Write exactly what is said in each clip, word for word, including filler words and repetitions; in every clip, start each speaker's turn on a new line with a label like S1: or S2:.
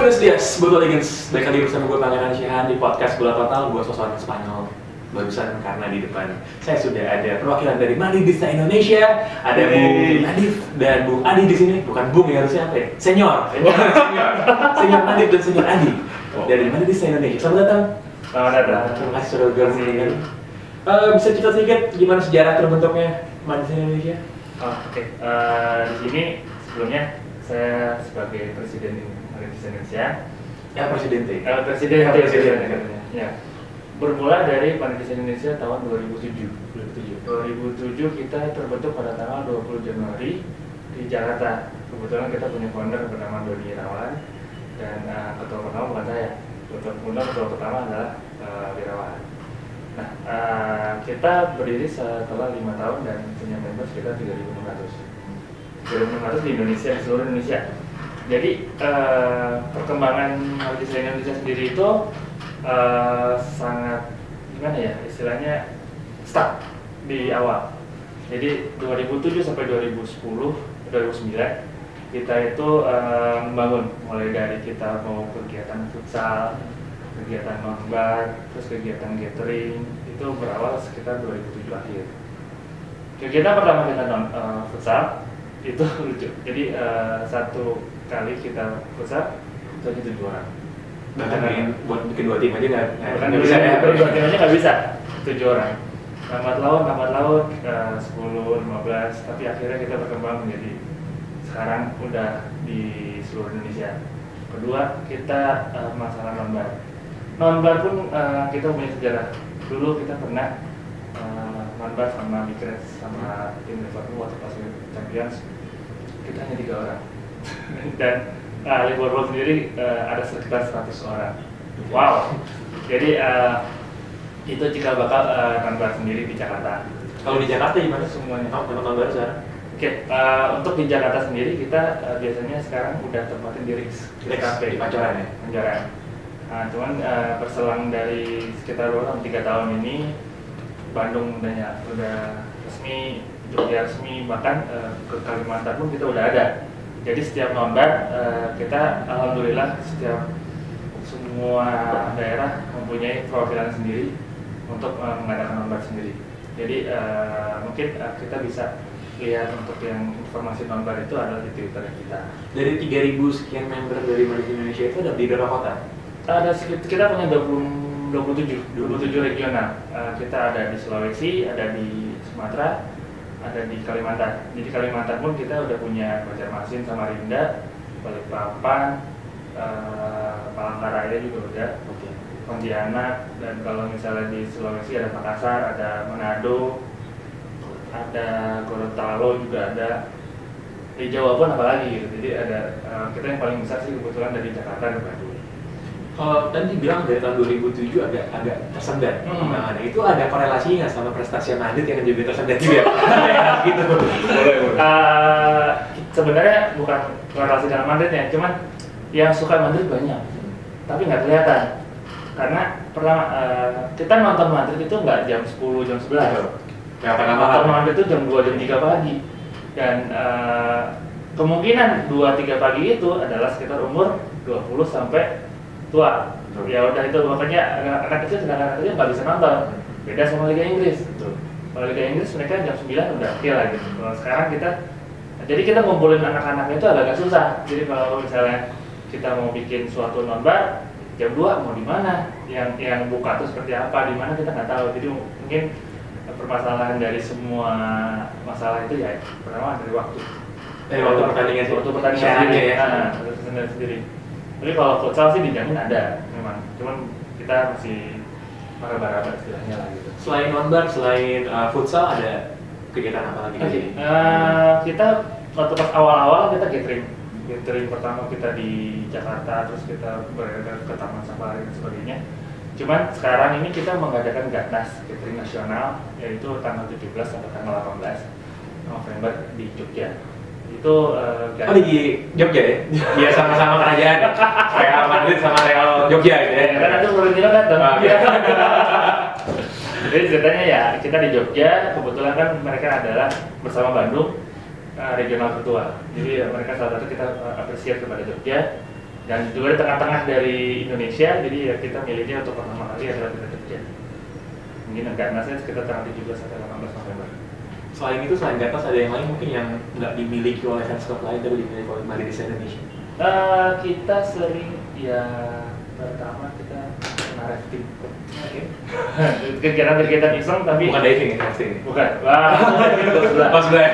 S1: Buenos dias, Boto Legends. Balik lagi bersama gue Pangeran Syahan di podcast Bola Total. Gue sosok Spanyol barusan karena di depan saya sudah ada perwakilan dari Madridista Indonesia. Ada Bung Nadif dan Bung Adi di sini. Bukan Bung ya, harusnya apa ya? Senior. Senior. Senior Nadif dan Senior Adi dari Madridista Indonesia. Selamat datang.
S2: Selamat datang.
S1: Terima kasih sudah bergabung. Uh, bisa cerita sedikit gimana sejarah terbentuknya Madridista Indonesia?
S2: Oh, Oke, okay. uh, di sini sebelumnya saya sebagai presiden Madridista Indonesia.
S1: Ya, Presidente.
S2: Uh, presiden,
S1: ya, presiden.
S2: Ya. Bermula dari Madridista Indonesia tahun dua ribu tujuh.
S1: dua
S2: ribu tujuh kita terbentuk pada tanggal dua puluh Januari di Jakarta. Kebetulan kita punya founder bernama Doni Irawan dan uh, ketua pertama bukan saya. Ketua pertama, ketua pertama adalah uh, Wirawan. Nah, uh, kita berdiri setelah lima tahun dan punya member sekitar tiga ribu enam ratus. tiga ribu enam ratus di Indonesia, di seluruh Indonesia. Jadi uh, perkembangan Madridista Indonesia sendiri itu uh, sangat gimana ya istilahnya stuck di awal. Jadi dua ribu tujuh sampai dua ribu sepuluh, dua ribu sembilan kita itu uh, membangun mulai dari kita mau kegiatan futsal, kegiatan nobar, terus kegiatan gathering itu berawal sekitar dua ribu tujuh akhir. Kegiatan pertama kita non uh, futsal itu lucu. Jadi uh, satu kali kita futsal itu aja tujuh orang.
S1: Bahkan bikin, buat bikin dua tim aja nggak
S2: nggak bisa ya? Dua tim aja nggak bisa tujuh orang. Lambat laun, lambat laun uh, sepuluh, lima belas, tapi akhirnya kita berkembang menjadi sekarang udah di seluruh Indonesia. Kedua kita uh, masalah non-bar. Non-bar pun uh, kita punya sejarah. Dulu kita pernah uh, non-bar sama Bikres sama tim Liverpool waktu pas Champions. Kita hanya tiga orang. Dan uh, Liverpool sendiri uh, ada sekitar seratus orang. Wow. Jadi uh, itu jika bakal uh, non-bar sendiri di Jakarta.
S1: Kalau di Jakarta gimana
S2: Semuanya.
S1: Oh, tempat non-bar sekarang?
S2: Oke, uh, untuk di Jakarta sendiri kita uh, biasanya sekarang udah tempatin di Rix,
S1: Rix, di Pancoran ya?
S2: Pancoran. Nah, cuman uh, berselang dari sekitar dua tahun, tiga tahun ini Bandung udah udah resmi, Jogja resmi, bahkan uh, ke Kalimantan pun kita udah ada. Jadi setiap non-bar uh, kita alhamdulillah setiap semua daerah mempunyai perwakilan sendiri untuk uh, mengadakan non-bar sendiri. Jadi uh, mungkin uh, kita bisa lihat untuk yang informasi non-bar itu adalah di Twitter kita.
S1: Dari tiga ribu sekian member dari Madrid Indonesia itu ada di berapa kota?
S2: Ada sekitar, kita punya dua puluh, dua puluh tujuh, dua puluh tujuh regional. Uh, kita ada di Sulawesi, ada di Sumatera, ada di Kalimantan. Jadi Kalimantan pun kita udah punya Banjarmasin, Samarinda, Balikpapan, uh, Palangkaraya juga udah.
S1: Oke.
S2: Pontianak, dan kalau misalnya di Sulawesi ada Makassar, ada Manado, ada Gorontalo juga ada. Di Jawa pun apalagi gitu. Jadi ada uh, kita yang paling besar sih kebetulan dari Jakarta dan Bandung.
S1: Kalau tadi bilang dari tahun dua ribu tujuh agak agak tersendat.
S2: Hmm.
S1: Nah, itu ada korelasinya sama prestasi Madrid yang juga tersendat juga. Gitu. Boleh, boleh.
S2: Uh, sebenarnya bukan korelasi dalam Madrid ya, cuman yang suka Madrid banyak, tapi nggak kelihatan. Karena pertama uh, kita nonton Madrid itu nggak jam sepuluh, jam sebelas.
S1: Ya,
S2: nonton Madrid itu jam dua, jam tiga pagi. Dan uh, kemungkinan dua tiga pagi itu adalah sekitar umur dua puluh sampai tua. Betul. Ya udah itu makanya anak kecil sedang anak kecil nggak bisa nonton. Beda sama Liga Inggris.
S1: Betul.
S2: Kalau Liga Inggris mereka jam sembilan udah oke lah gitu. Kalau sekarang kita jadi kita ngumpulin anak-anak itu agak susah. Jadi kalau misalnya kita mau bikin suatu non-bar jam dua mau di mana? Yang yang buka tuh seperti apa? Di mana kita nggak tahu. Jadi mungkin permasalahan dari semua masalah itu ya pertama dari waktu.
S1: Dari waktu pertandingan sih.
S2: Waktu pertandingan sendiri
S1: ya.
S2: Nah, pertandingan sendiri. Tapi kalau futsal sih dijamin ada memang. Cuman kita masih meraba-raba istilahnya lah gitu.
S1: Selain non-bar, selain uh, futsal ada kegiatan apa lagi?
S2: Oke. Okay. Uh, kita waktu pas awal-awal kita gathering. Gathering pertama kita di Jakarta, terus kita beredar ke Taman Safari dan sebagainya. Cuman sekarang ini kita mengadakan Gatnas Gathering Nasional, yaitu tanggal tujuh belas sampai tanggal delapan belas November di Jogja. Itu uh,
S1: oh di Jogja ya? Iya sama-sama kerajaan. Real Madrid sama Real Jogja gitu ya?
S2: Karena itu Florentino datang. Jadi ceritanya ya kita di Jogja, kebetulan kan mereka adalah bersama Bandung uh, regional tertua. Jadi mereka salah satu kita uh, apresiasi kepada Jogja. dan juga di tengah-tengah dari Indonesia, jadi ya kita milihnya untuk pertama kali adalah di Jogja. Mungkin agak nasib sekitar tanggal tujuh belas sampai delapan belas November.
S1: Selain itu, selain Gatas ada yang lain mungkin yang nggak dimiliki oleh fans klub lain tapi dimiliki oleh Madrid Indonesia?
S2: Uh, kita sering ya pertama kita kena rafting. Oke. Kegiatan kegiatan iseng tapi
S1: bukan diving ya, rafting.
S2: Bukan. Wah, pas
S1: sebelah.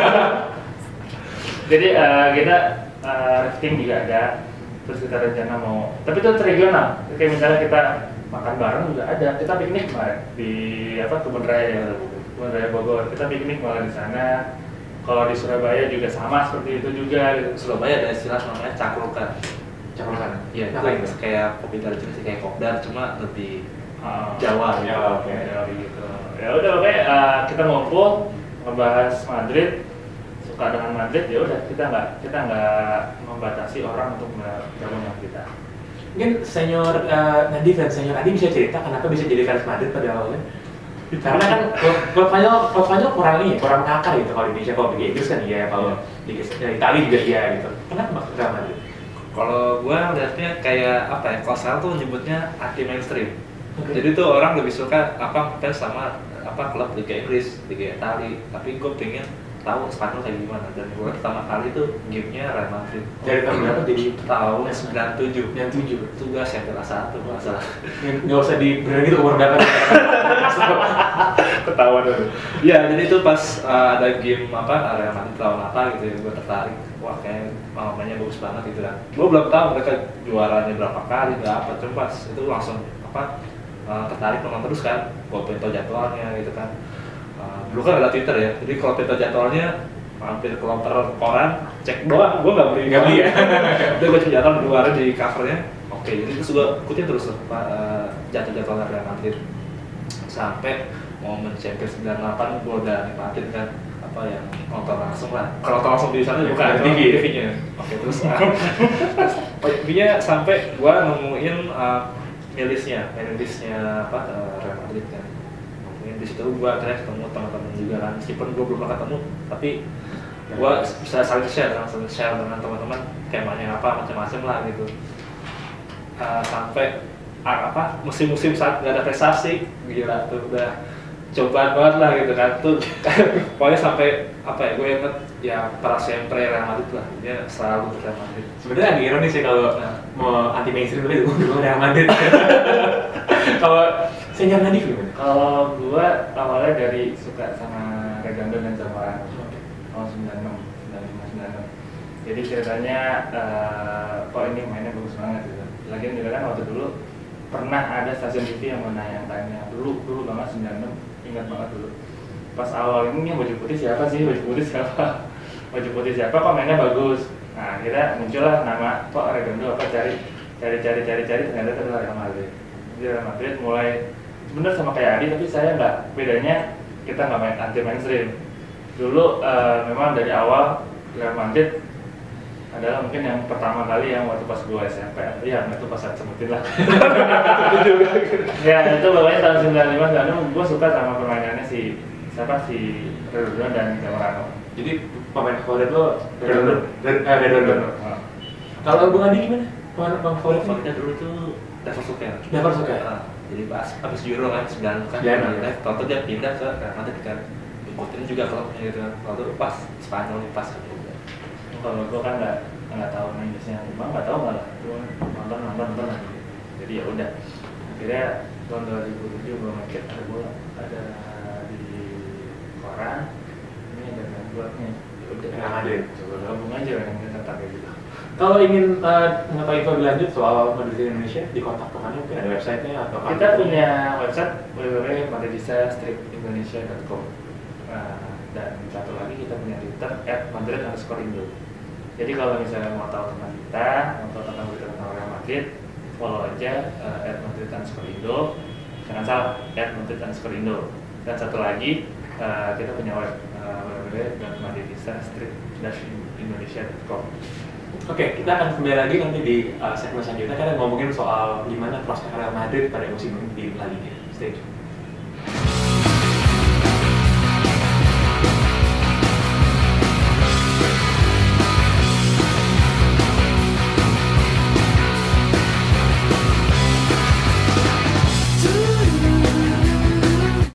S2: Jadi uh, kita uh, rafting juga ada. Terus kita rencana mau, tapi itu regional. Kayak misalnya kita makan bareng juga ada. Kita piknik kemarin di apa kebun raya, kebun raya Bogor. Kita piknik malah di sana. Kalau di Surabaya juga sama seperti itu juga.
S3: Surabaya ada istilah namanya cakrukan.
S1: Cakrukan.
S3: Iya, itu kayak kopi darjin sih kayak kopdar cuma lebih
S2: uh,
S3: Jawa.
S2: Ya, oke, okay. Ya gitu. Ya udah oke, okay. uh, kita ngumpul ngebahas Madrid. Suka dengan Madrid, ya udah kita nggak kita nggak membatasi orang untuk bergabung dengan kita.
S1: Mungkin senior uh, Nadif dan senior Adi bisa cerita kenapa bisa jadi fans Madrid pada awalnya? Karena kan klub Spanyol klub Spanyol kurang nih, kurang akar gitu kalau di Indonesia. Kalau di Inggris kan iya, kalau di ya, Italia juga iya gitu. Kenapa masuk ke Madrid?
S3: Kalau gua lihatnya kayak apa ya? Kalau sekarang tuh nyebutnya anti mainstream. Okay. Jadi tuh orang lebih suka apa fans sama apa klub Liga Inggris, Liga Italia. Tapi gue pengen tahu Spanyol kayak gimana, dan gue pertama kali tuh gamenya Real Madrid.
S1: Dari tahun berapa? Jadi
S3: tahun sembilan puluh tujuh.
S1: sembilan puluh tujuh.
S3: Itu gue S M P kelas satu masalah.
S1: Nggak usah diberani itu umur berapa.
S3: Ketahuan dulu. Iya, jadi itu pas uh, ada game apa Real Madrid lawan apa gitu ya, gue tertarik. Wah kayak mainnya bagus banget gitu kan. Gue belum tahu mereka juaranya berapa kali, berapa cuma pas itu langsung apa uh, tertarik nonton terus kan. Gue pengen jadwalnya gitu kan. Uh, dulu kan ada Twitter ya, jadi kalau Twitter jadwalnya hampir kelontar koran, cek doang, gue nggak beli nggak beli ya. Udah gue cek jadwal dua hari di covernya, oke, jadi terus gue ikutin terus uh, jadwal-jadwal Real Madrid sampai momen Champions sembilan puluh delapan gue udah nikmatin kan apa yang nonton langsung lah. Kalau nonton langsung di sana ya, bukan T V, T V-nya. Oke terus, T V-nya sampai gue nemuin uh, milisnya, milisnya apa uh, Real Madrid kan. Di situ gua akhirnya ketemu teman-teman juga kan, meskipun gua belum pernah ketemu, tapi gua bisa saling share, saling share dengan teman-teman kayak mainnya apa macam-macam lah gitu. Uh, sampai uh, apa musim-musim saat nggak ada prestasi, gila tuh udah cobaan banget lah gitu kan tuh. Pokoknya sampai apa ya, gue inget ya para sempre Real Madrid lah, dia selalu Real Madrid.
S1: Sebenarnya agak ironis sih kalau nah, mau anti mainstream tapi dukung Real Madrid. Kalau senior Nadif gimana?
S2: Kalau gua awalnya dari suka sama Redondo dan Zamorano tahun sembilan puluh enam, sembilan puluh lima, sembilan puluh enam. Jadi ceritanya uh, kok ini mainnya bagus banget gitu. Lagian juga kan waktu dulu pernah ada stasiun T V yang menayangkannya dulu dulu banget sembilan puluh enam, ingat banget dulu. Pas awal ini baju putih siapa sih? Baju putih siapa? Baju putih siapa? Kok mainnya bagus? Nah akhirnya muncullah nama kok Redondo, apa cari cari cari cari cari ternyata itu adalah Real Madrid. Jadi Real Madrid mulai sebenarnya sama kayak Adi, tapi saya nggak, bedanya kita nggak main anti mainstream. Dulu uh, memang dari awal Real Madrid adalah mungkin yang pertama kali yang waktu pas gue S M P, ya itu pas saya sebutin lah. Ya itu pokoknya tahun sembilan puluh lima sembilan puluh enam gue suka sama permainannya si siapa si Redondo dan Zamorano.
S1: Jadi pemain favorit lo Redondo, Redondo. Kalau Bung Adi gimana? Pemain favorit
S3: favoritnya dulu tuh David Suker.
S1: David Suker.
S3: Jadi pas habis Euro kan sembilan kan,
S1: ya,
S3: ya, waktu dia pindah ke Real Madrid kan, ikutin juga klubnya gitu kan. Waktu pas Spanyol nih pas kan juga.
S2: Kalau gue kan nggak nggak tahu Inggrisnya, emang nggak tahu malah, gue nonton nonton nonton aja. Jadi ya udah. Akhirnya tahun dua ribu tujuh gue market ada bola, ada di koran, ini ada networknya. Ya udah.
S1: Real Madrid.
S2: Coba gabung aja yang kita kayak gitu.
S1: Kalau ingin uh, mengetahui info lebih lanjut soal Madrid Indonesia, di kontak kemana mungkin ada websitenya atau
S2: kita punya website w w w titik madridista strip indonesia titik com uh, dan satu lagi kita punya Twitter at madrid underscore indo. Jadi kalau misalnya mau tahu tentang kita, mau tahu tentang berita tentang Real Madrid, follow aja uh, at madrid underscore indo, jangan salah at madrid underscore indo. Dan satu lagi uh, kita punya web uh, w w w titik madridista strip indonesia titik com.
S1: Oke, kita akan kembali lagi nanti di uh, segmen selanjutnya, kita ngomongin soal gimana prospek Real Madrid pada musim ini di La Liga. Stay tune.